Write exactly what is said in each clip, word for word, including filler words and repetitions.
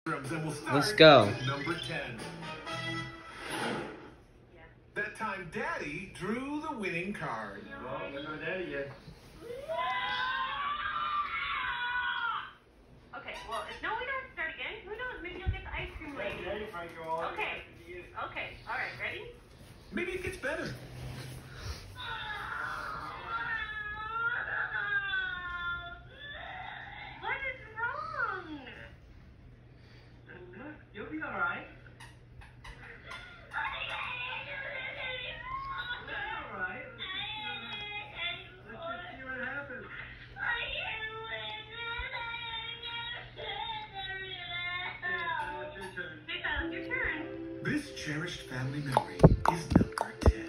Let's go. Number ten. That time Daddy drew the winning card. Well, look at Daddy yet. Okay, well, if no, we don't start again. Who knows? Maybe you'll get the ice cream lady. Daddy, Frank, you're all Okay. Okay. All right. Ready? Maybe it gets better. What is wrong? You'll be all right. All right. Let's just see what happens. Hey, fellas, your turn. This cherished family memory is number ten.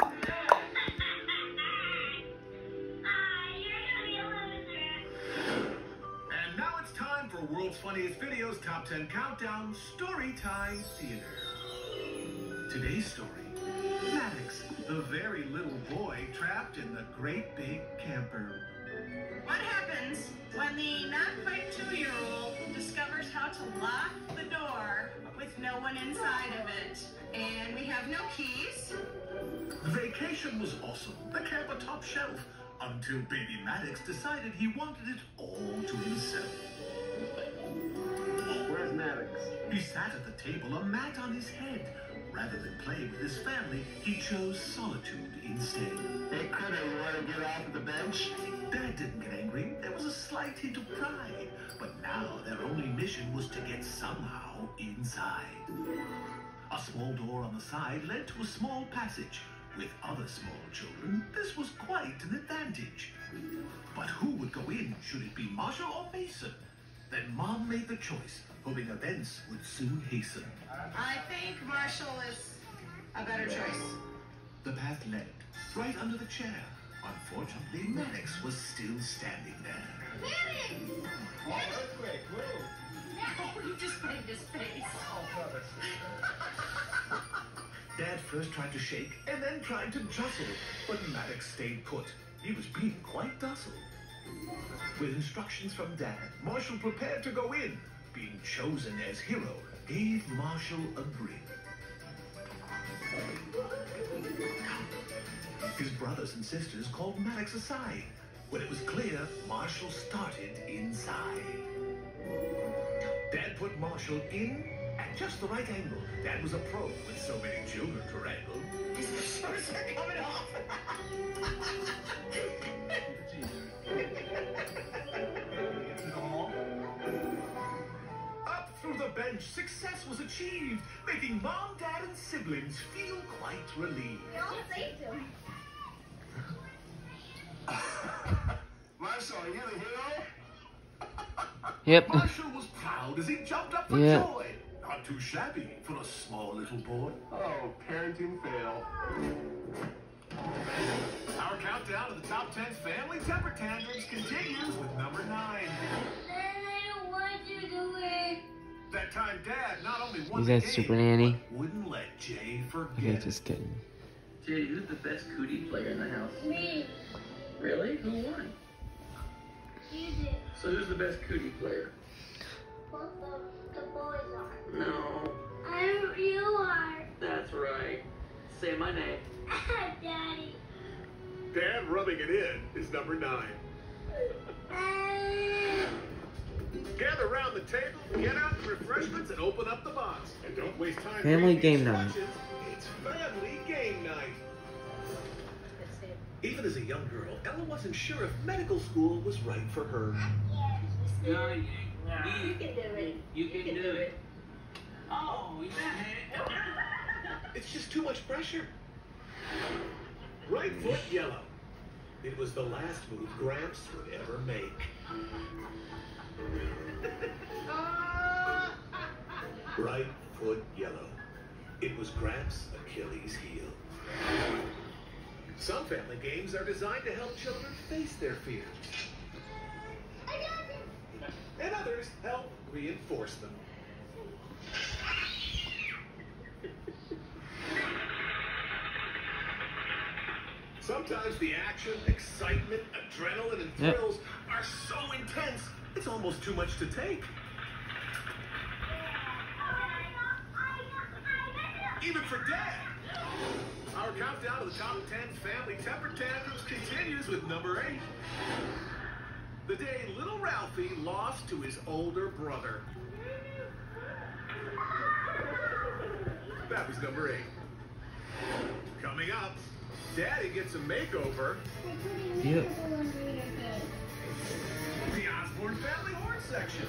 And now it's time for World's Funniest Videos Top ten Countdown Story Time Theater. Today's story, Maddox, the very little boy trapped in the great big camper. What happens when the not-quite two-year-old discovers how to lock the door with no one inside of it? And we have no keys. The vacation was awesome, the camper top shelf, until baby Maddox decided he wanted it all to himself. Where's Maddox? He sat at the table, a mat on his head. Rather than play with his family, he chose solitude instead. Hey, Critter, you want to get off of the bench? Dad didn't get angry. There was a slight hint of pride. But now their only mission was to get somehow inside. A small door on the side led to a small passage. With other small children, this was quite an advantage. But who would go in? Should it be Marshall or Mason? Then Mom made the choice, hoping events would soon hasten. I think Marshall is a better choice. The path led right under the chair. Unfortunately, Maddox was still standing there. Oh, earthquake, move. No, you just made his face. Dad first tried to shake and then tried to jostle, but Maddox stayed put. He was being quite docile. With instructions from Dad, Marshall prepared to go in. Being chosen as hero gave Marshall a grin. His brothers and sisters called Maddox aside. When it was clear, Marshall started inside. Dad put Marshall in at just the right angle. Dad was a pro with so many children to wrangle. His shorts are coming off. Up through the bench, success was achieved, making Mom, Dad, and siblings feel quite relieved. We all saved him. Marshall, are you the hero? Yep. Marshall was proud as he jumped up for Yeah. joy. Not too shabby for a small little boy. Oh, parenting fail. Our countdown to the top ten family temper tantrums continues with number nine. I don't want you to win. That time, Dad not only won Is the that game, Super Nanny? but wouldn't let Jay forget. Okay, it. just kidding. Jay, who's the best cootie player in the house? Me. Really? Who won? You did. So who's the best cootie player? Both of the boys are. No, I'm, you are. that's right. Say my name. Daddy. Dad rubbing it in is number nine. Gather around the table, get out the refreshments, and open up the box. And don't waste time. Family reading game night. instructions. It's family game night. Even as a young girl, Ella wasn't sure if medical school was right for her. Yeah, you, You can do it. you can do it. Oh, yeah. It's just too much pressure. Right foot yellow. It was the last move Gramps would ever make. Right foot yellow. It was Gramps' Achilles heel. Some family games are designed to help children face their fears. And others help reinforce them. Sometimes the action, excitement, adrenaline, and Yep. thrills are so intense, it's almost too much to take. even for Dad. Our countdown to the top ten family temper tantrums continues with number eight. The day little Ralphie lost to his older brother. That was number eight. Coming up, Daddy gets a makeover. Yep. The Osborne family horn section.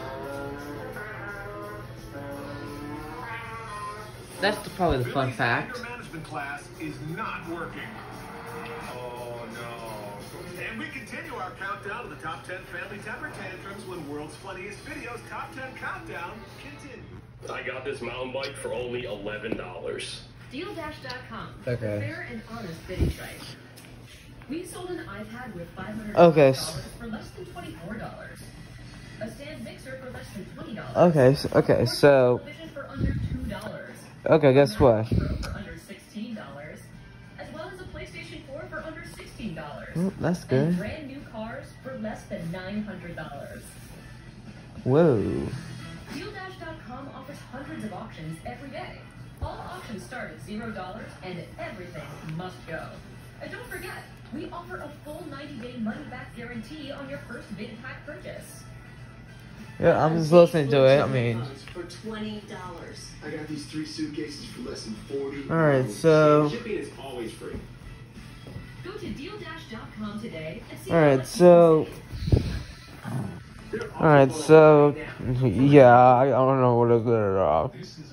That's the, probably the fun Billy's fact. anger management class is not working. Oh no. And we continue our countdown to the top ten family temper tantrums when World's Funniest Videos Top ten Countdown continues. I got this mountain bike for only eleven dollars. Deal Dash dot com. Okay. Fair and honest bidding site. We sold an iPad with five hundred Okay. dollars for less than twenty-four dollars. A stand mixer for less than twenty dollars. Okay, so, okay, so, Television for under two dollars. okay, guess what? For under sixteen dollars. As well as a PlayStation four for under sixteen dollars. Oh, that's And good. brand new cars for less than nine hundred dollars. Whoa. Deal Dash dot com offers hundreds of auctions every day. All auctions start at zero dollars and everything must go. And don't forget, we offer a full ninety day money-back guarantee on your first big pack purchase. Yeah, I'm just listening to it. I mean, For twenty dollars. I got these three suitcases for less than forty dollars. alright, so, Shipping is always free. Go to Deal Dash dot com today and see alright, how so, alright, so, yeah, I don't know what to get it off.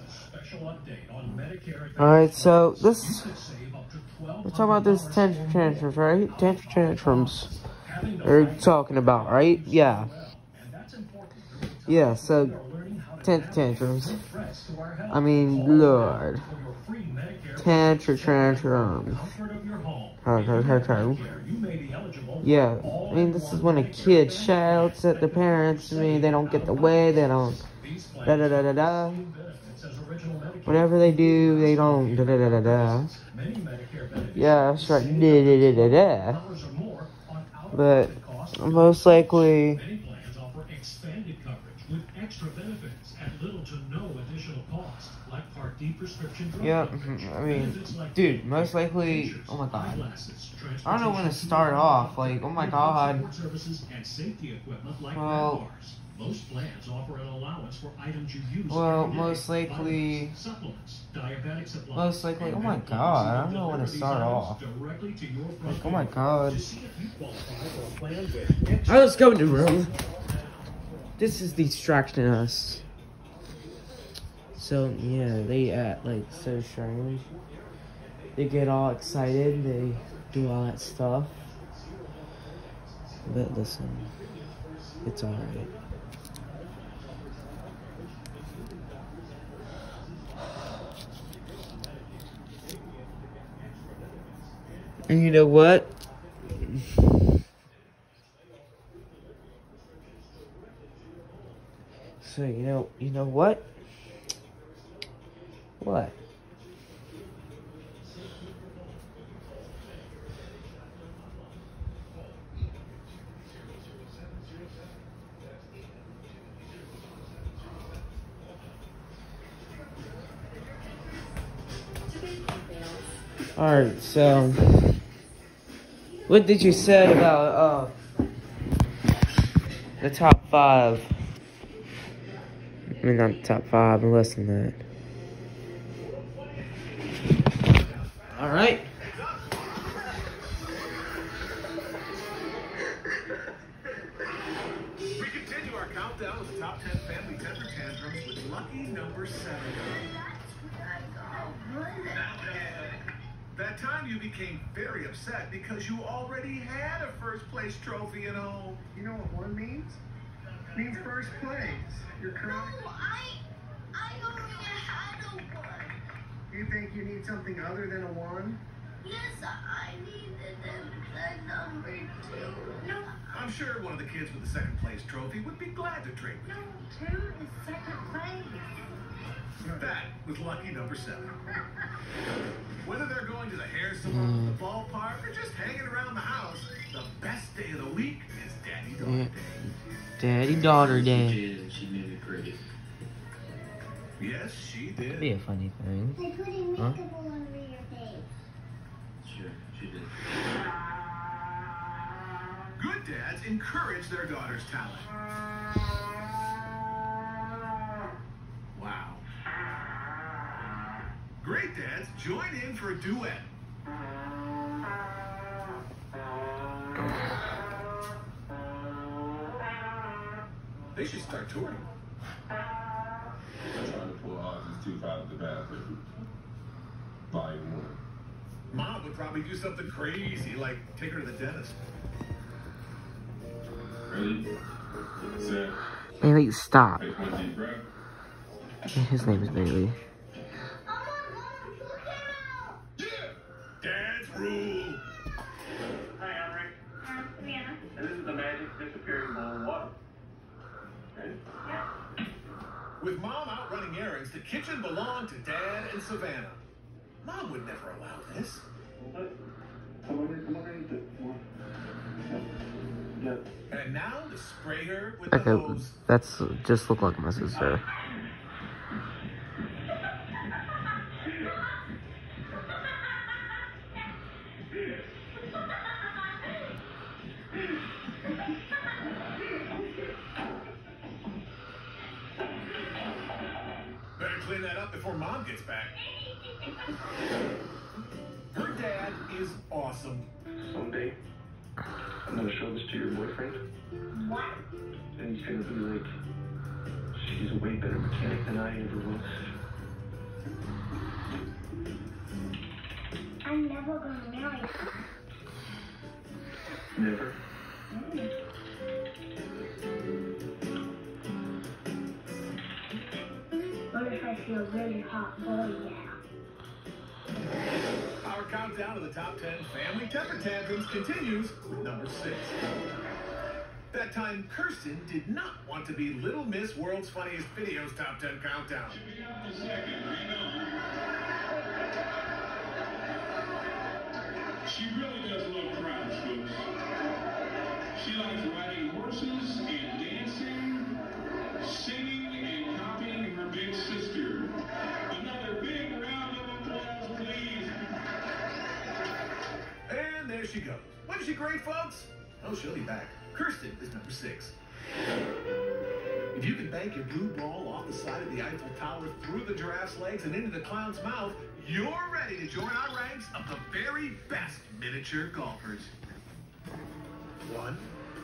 Alright, so, this, we're talking about this tantrum tantrums, right? Tantrum tantrums. We're talking about, right? Yeah. Yeah, so, tantrum tantrums. I mean, Lord. Tantrum tantrums. Yeah, I mean, this is when a kid shouts at their parents. I mean, they don't get the way, they don't, da da da da da. Whatever they do, they don't, da da da da da. Yeah, that's right, da da da da da. But, most likely, with extra benefits at little to no additional cost, like Part D prescription drug yeah, coverage. I mean, Benefits like dude, most likely, oh my god. eyeglasses, I don't know when to start off, like, oh my god. support services and safety equipment like Well, grab bars. Most plans offer an allowance for items you use well, every day. most likely, Vitamins, supplements, diabetic supplies, most likely, and oh my medical god, I pharmacies don't know when to deliver these start items off. directly to your front Like, oh my door. god. To see if you qualify for a plan with extra Alright, let's go into room. This is distracting us. So, yeah, they act like so strange. They get all excited, they do all that stuff. But listen, it's alright. And you know what? So, you know, you know what? What? Alright, so what did you say about uh the top five? I mean, not the top five, but less than that. Alright. We continue our countdown with the top ten family temper tantrums with lucky number seven. That time you became very upset because you already had a first place trophy at home. You know what one means? It means first place. You're correct. No, I, I already had a one. You think you need something other than a one? Yes, I needed the number two. No, I'm sure one of the kids with the second place trophy would be glad to trade with no, you. two is second place. That was lucky number seven. Whether they're going to the hair salon, the ballpark, or just hanging around the house, the best day of the week is Daddy Daughter Day. Daddy Daughter Day. She did, and she made it great. Yes, she did. That'd be a funny thing. By putting Huh? makeup all over your face. Sure, she did. Good dads encourage their daughter's talent. Wow. Great dads join in for a duet. They should start touring. Trying to pull Ozzy's tooth out of the bathroom. Volume one. Mom would probably do something crazy, like take her to the dentist. Ready? Set. Bailey, stop. Take one deep breath. His name is Bailey. Dad's rule. Hi, Alric. Um, Savannah. And this is the magic disappearing bowl of water. Ready? Yeah. With Mom out running errands, the kitchen belonged to Dad and Savannah. Mom would never allow this. Come on in, come on in. Yeah. And now to spray her with the Okay, hose. that's just look like my sister. Better clean that up before Mom gets back. Her dad is awesome. Someday, I'm gonna show this to your boyfriend. What? And he's gonna be like, she's a way better mechanic than I ever was. I'm never gonna marry her. Never. Mm. What if I feel really hot boy now? Our countdown to the top ten family temper tantrums continues with number six. That time, Kirsten did not want to be Little Miss World's Funniest Videos top ten countdown. She really does love crowds, folks. She likes riding horses and dancing, singing and copying her big sister. Another big round of applause, please. And there she goes. Wasn't she great, folks? Oh, she'll be back. Kirsten is number six. If you can bank your blue ball off the side of the Eiffel Tower, through the giraffe's legs, and into the clown's mouth, you're ready to join our ranks of the very best miniature golfers. One.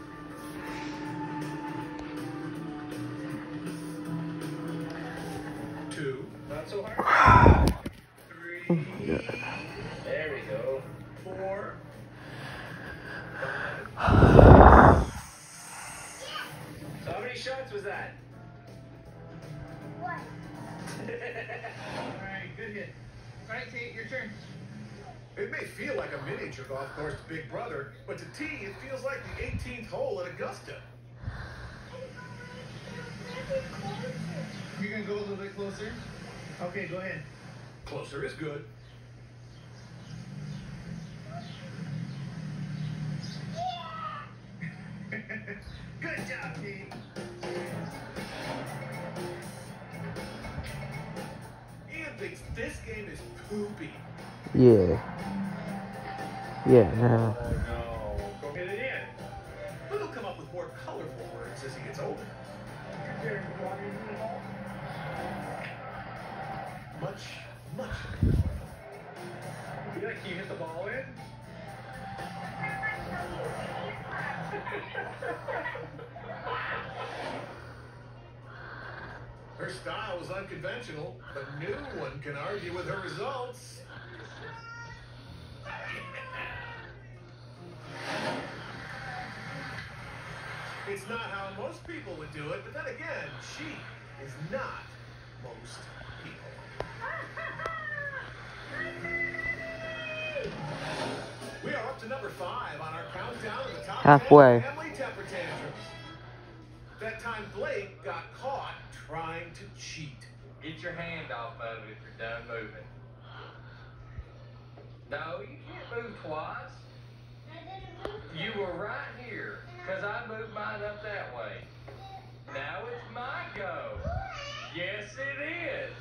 Two. Not so hard. Three. Yeah. There we go. Four. So how many shots was that? What? Alright, good hit. Alright, Tate, your turn. It may feel like a miniature golf course to Big Brother, but to T, it feels like the eighteenth hole at Augusta. You're gonna go a little bit closer? Okay, go ahead. Closer is good. Good job, Tate. Ian thinks this game is poopy. Yeah. Yeah, no. Oh no. Go get it in. But he'll come up with more colorful words as he gets older. Much, much. Yeah, can you hit the ball in? Her style was unconventional, but no one can argue with her results. It's not how most people would do it, but then again, she is not most people. We are up to number five on our countdown of the top Halfway. ten family temper tantrums. That time Blake got caught trying to cheat. Get your hand off of it if you're done moving. No, you can't move twice. You were right here, because I moved mine up that way. Now it's my go. Yes, it is.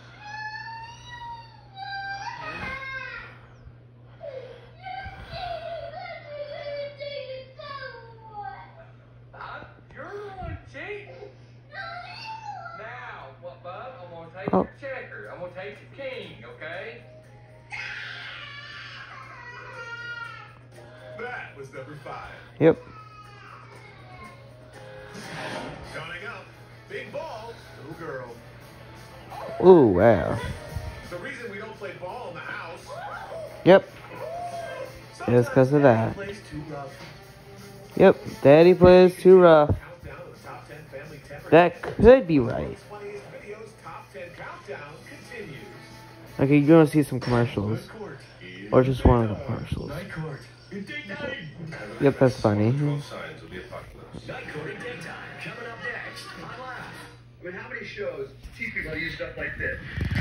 take Oh. your checker. I'm gonna take your king, okay? That was number five. Yep. Coming up, big ball, little girl. Ooh, wow. The reason we don't play ball in the house. Yep. It's because of that. Plays too rough. Yep. Daddy plays too rough. Countdown to the top ten family temper That could be right. funniest videos, top ten countdown continues. Okay, you're gonna see some commercials. Or just one of the commercials. Night court. In daytime. Yep, that's funny. Signs of the apocalypse. Night court in daytime. Coming up next. I laugh. I mean, how many shows teach people to use stuff like this?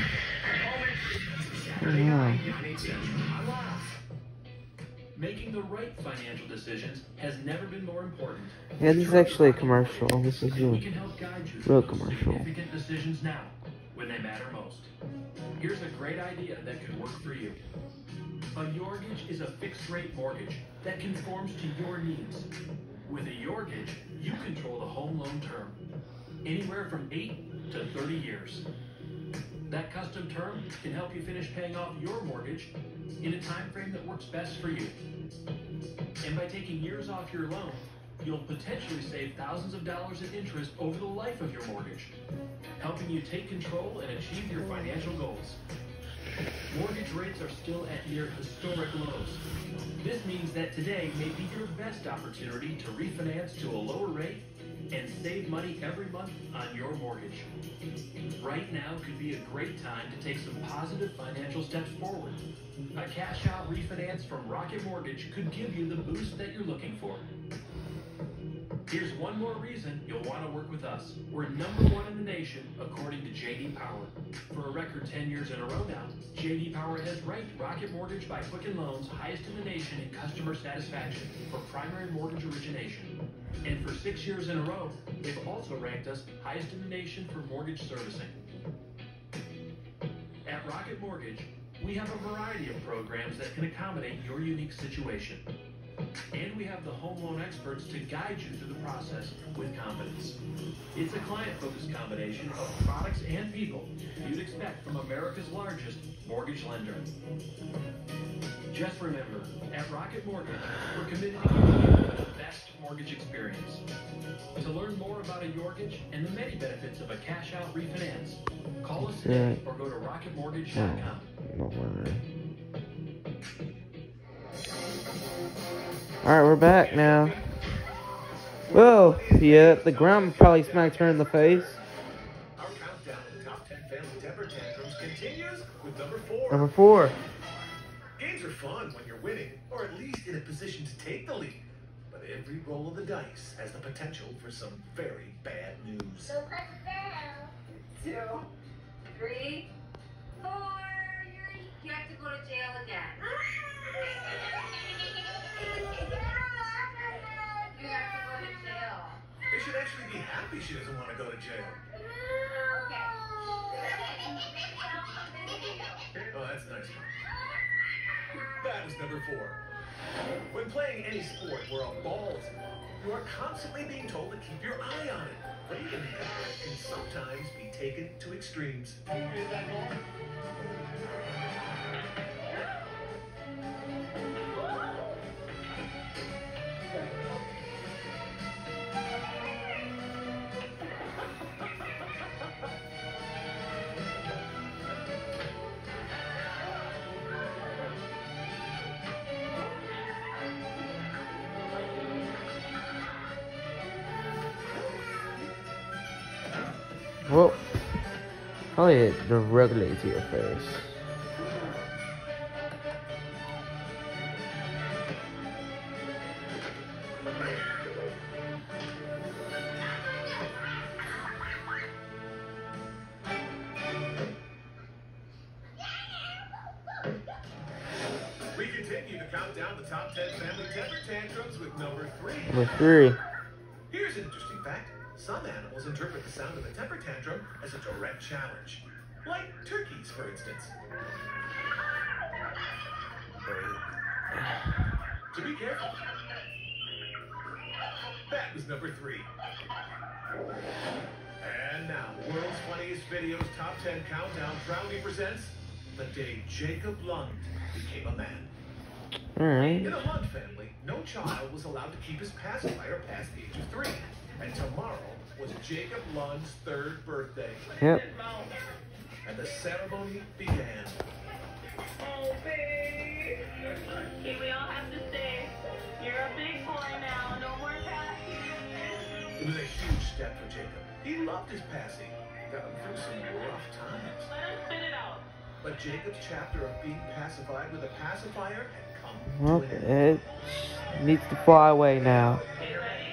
Yeah. I laugh. Making the right financial decisions has never been more important. Yeah, this is actually a commercial. This is a We can help guide you real through those commercial. significant decisions now, when they matter most. Here's a great idea that could work for you. A mortgage is a fixed-rate mortgage that conforms to your needs. With a mortgage, you control the home loan term, anywhere from eight to thirty years. That custom term can help you finish paying off your mortgage in a time frame that works best for you. And by taking years off your loan, you'll potentially save thousands of dollars in interest over the life of your mortgage, helping you take control and achieve your financial goals. Mortgage rates are still at near historic lows. This means that today may be your best opportunity to refinance to a lower rate and save money every month on your mortgage. Right now could be a great time to take some positive financial steps forward. A cash-out refinance from Rocket Mortgage could give you the boost that you're looking for. Here's one more reason you'll want to work with us. We're number one in the nation, according to J D Power. For a record ten years in a row now, J D Power has ranked Rocket Mortgage by Quicken Loans highest in the nation in customer satisfaction for primary mortgage origination. And for six years in a row, they've also ranked us highest in the nation for mortgage servicing. At Rocket Mortgage, we have a variety of programs that can accommodate your unique situation. And we have the home loan experts to guide you through the process with confidence. It's a client-focused combination of products and people you'd expect from America's largest mortgage lender. Just remember, at Rocket Mortgage, we're committed to giving you the best mortgage experience. To learn more about a mortgage and the many benefits of a cash-out refinance, call us today or go to rocket mortgage dot com. No wonder. Alright, we're back now. Whoa, yeah, the ground probably smacked her in the face. Our countdown to the top ten family temper tantrums continues with number four. Number four. Games are fun when you're winning, or at least in a position to take the lead. But every roll of the dice has the potential for some very bad news. So what's that? Two, three, four. You're, you have to go to jail again. You have to go to jail. They should actually be happy she doesn't want to go to jail. Okay. Oh, that's nice. That was number four. When playing any sport where a ball's involved, you are constantly being told to keep your eye on it. Playing in the air can sometimes be taken to extremes. Well, probably hit directly to your face. We continue to count down the top ten family temper tantrums with number three. Number three. Here's an interesting fact. Some animals interpret the sound of a temper tantrum as a direct challenge. Like turkeys, for instance. So be careful. That was number three. And now, World's Funniest Videos Top ten Countdown proudly presents the day Jacob Lund became a man. Alright. In a Lund family, no child was allowed to keep his pacifier past the age of three. And tomorrow was Jacob Lund's third birthday. Yep. And the ceremony began. Oh, babe. Okay, we all have to stay. You're a big boy now. No more passing. It was a huge step for Jacob. He loved his passing. Got him through some rough times. Let him spit it out. But Jacob's chapter of being pacified with a pacifier had come Well, to an end. it needs to fly away now. Okay, ready?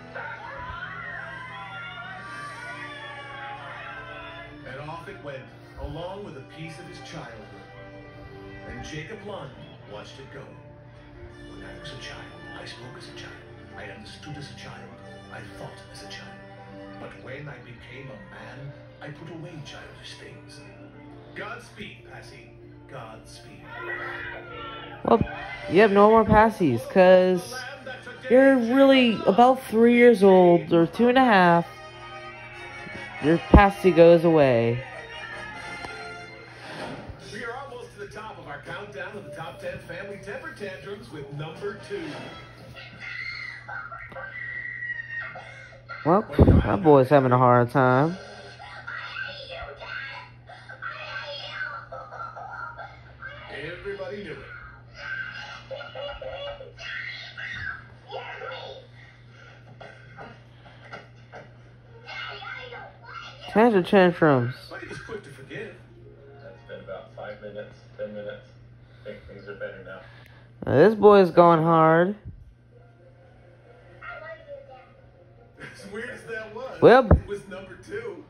And off it went, along with a piece of his childhood. And Jacob Lund watched it go. When I was a child, I spoke as a child. I understood as a child. I thought as a child. But when I became a man, I put away childish things. Godspeed, Passy. Godspeed. Well, you have no more passies, because you're really about three years old, or two and a half. Your passy goes away. We are almost to the top of our countdown of the top ten family temper tantrums with number two. Well, that boy's having a hard time. Everybody knew it. Tantrum tantrums. But he was quick to forgive. That's been about five minutes, ten minutes. I think things are better now. Now, this boy's going hard. As weird as that was, Well, it was number two.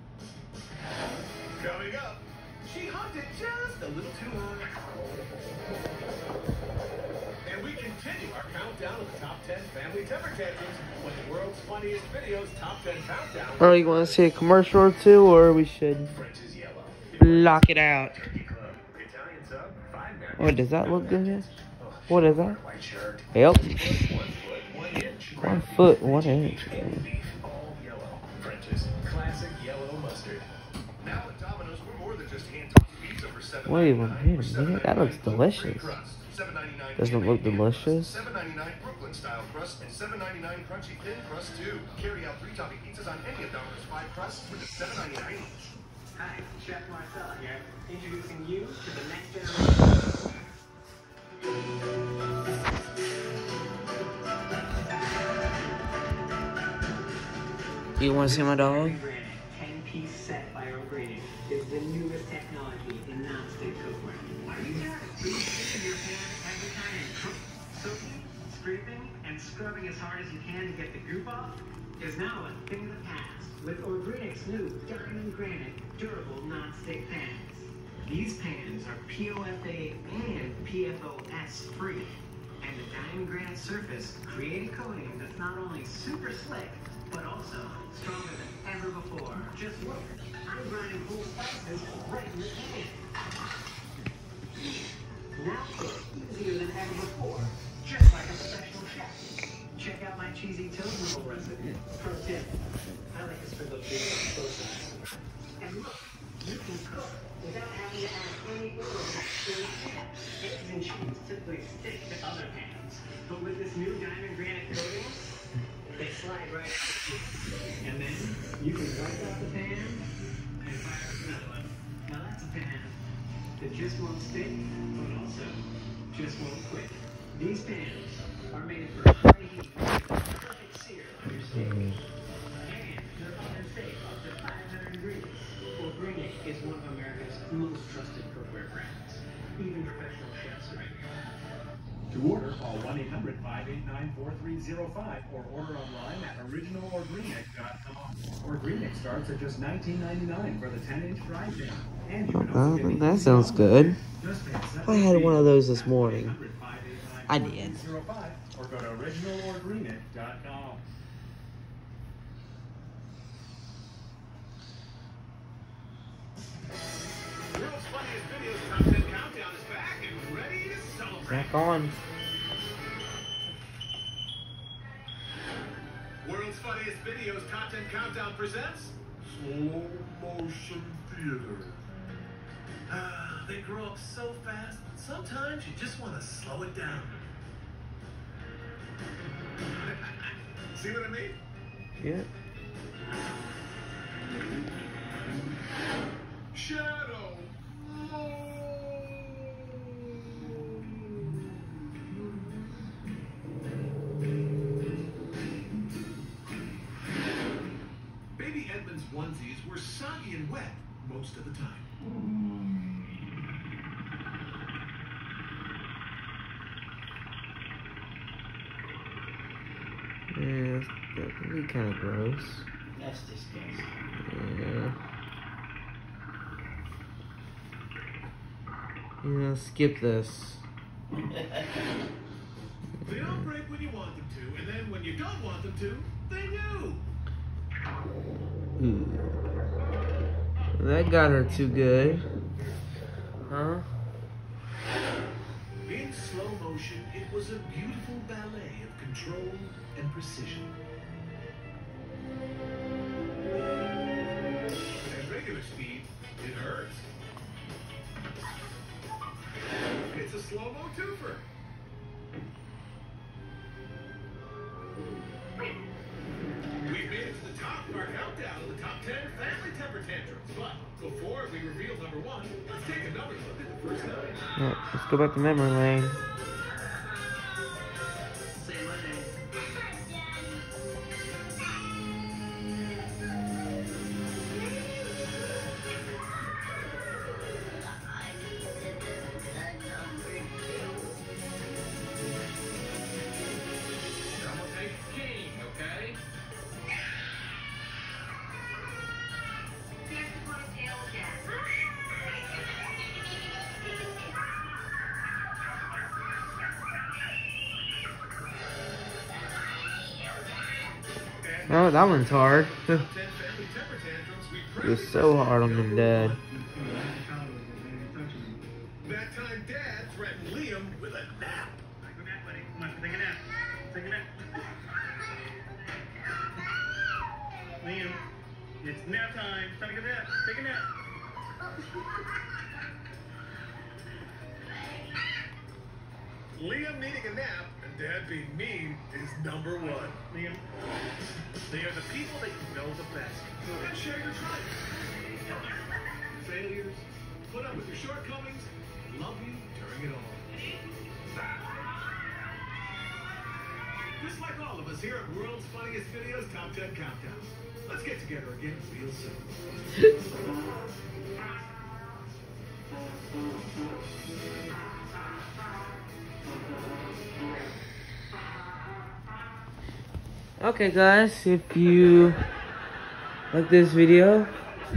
Coming up, she hugged it just a little too high. And we continue our countdown of the top ten family temper tantrums with the world's funniest videos top ten countdown. or you want to see a commercial or two, or we should block it out. Oh, does that look good? What is that? Yep. One foot, one inch. Classic yellow mustard. Now at Domino's, we're more than just hand-tossed pizza for seven Wait a minute, that looks delicious. Doesn't look delicious. seven ninety-nine Brooklyn style crust and seven ninety-nine crunchy thin crust too. Carry out three topping pizzas on any of Domino's five crusts for just seven ninety-nine each. Hi, Chef Marcella here, introducing you to the next generation. You want to see my dog? ten-piece set by O'Grady is the newest technology in non-stick cookware. Are you tired of food in your pan every time you cook? Soaking, scraping, and scrubbing as hard as you can to get the goop off is now a thing of the past with O'Grady's new Diamond Granite durable non-stick pans. These pans are P O F A and P F O S free, and the Diamond Granite surface create a coating that's not only super slick, but also stronger than ever before. Just look, I'm grinding whole spices right in the pan. Now it's easier than ever before, just like a professional chef. Check out my cheesy toast noodle recipe. Pro tip, I like to sprinkle cheese on both sides. And look, you can cook without having to add any oil to the pan. Eggs and cheese typically stick to other pans, but with this new Diamond Granite coating, they slide right out. And then you can wipe out the pan and fire up another one. Now that's a pan that just won't stick, but also just won't quit. These pans are made for high heat, perfect sear on your steak. And they're oven safe up to five hundred degrees. O'Grady is one of America's most trusted cookware brands. Even professional chefs are in here. To order, call one eight hundred, five eight nine, four three zero five or order online at original or greenegg dot com. Organic starts at just nineteen ninety-nine for the ten inch fry pan. And you can also Oh, that sounds good. I had one of those this morning. I did. Or go to original or greenegg dot com. World's Funniest Videos Top ten Countdown is back and ready to celebrate. Back on. World's World's Funniest Videos Top ten Countdown presents Slow Motion Theater. Ah, they grow up so fast, sometimes you just want to slow it down. See what I mean? Yeah. Shadow. Baby Edmund's onesies were soggy and wet most of the time. Yeah, that can be kind of gross. That's disgusting. Yeah. Yeah, skip this. They don't break when you want them to, and then when you don't want them to, they do. Ooh. That got her too good. Huh? In slow motion, it was a beautiful ballet of control and precision. At regular speed, it hurts. It's a slow-mo twofer. We've made it to the top of our countdown of the top ten family temper tantrums. But before we reveal number one, let's take another look at the first nine. Yeah, let's go back to memory lane. Say my name. Someone take king, okay? You have to go to jail again. Oh, that one's hard. ten family temper tantrums we It was so hard on them, Dad. That time Dad threatened Liam with a nap. Take a nap, buddy. Come on, take a nap. Take a nap. Liam, it's nap time. Time to get a nap. Take a nap. Liam needing a nap and Dad being mean is number one. Liam. They are the people that you know the best. And share your triumphs. Failures, put up with your shortcomings, love you during it all. Just like all of us here at World's Funniest Videos Top ten Countdown. Let's get together again real soon. Okay, guys, if you like this video,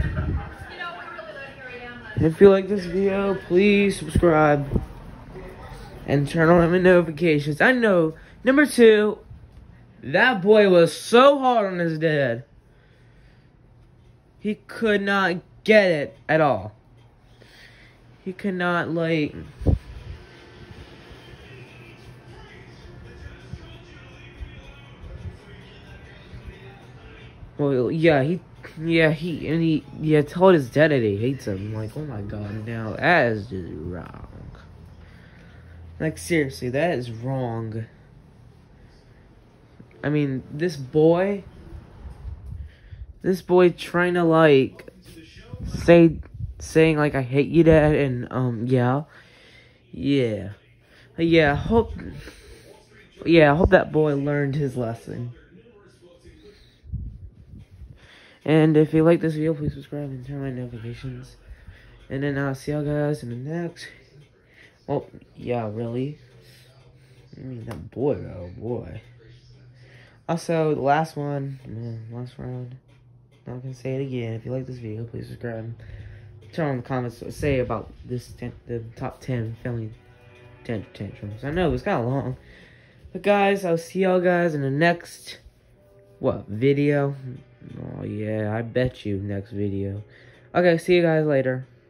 if you like this video, please subscribe and turn on the notifications. I know, number two, that boy was so hard on his dad. He could not get it at all. He could not, like... Well, yeah, he, yeah, he, and he, yeah, told his dad that he hates him. Like, oh my god, now, that is just wrong. Like, seriously, that is wrong. I mean, this boy, this boy trying to, like, say, saying, like, I hate you, Dad, and, um, yeah, yeah, yeah, I hope, yeah, I hope that boy learned his lesson. And if you like this video, please subscribe and turn on my notifications. And then I'll see y'all guys in the next. Oh, yeah, really? I mean, that boy, oh boy. Also, the last one, man, last round. Not gonna say it again. If you like this video, please subscribe. Turn on the comments what say about this, ten, the top ten family tantrums. I know it's kind of long, but guys, I'll see y'all guys in the next what video. Oh yeah, I bet you next video. Okay, see you guys later.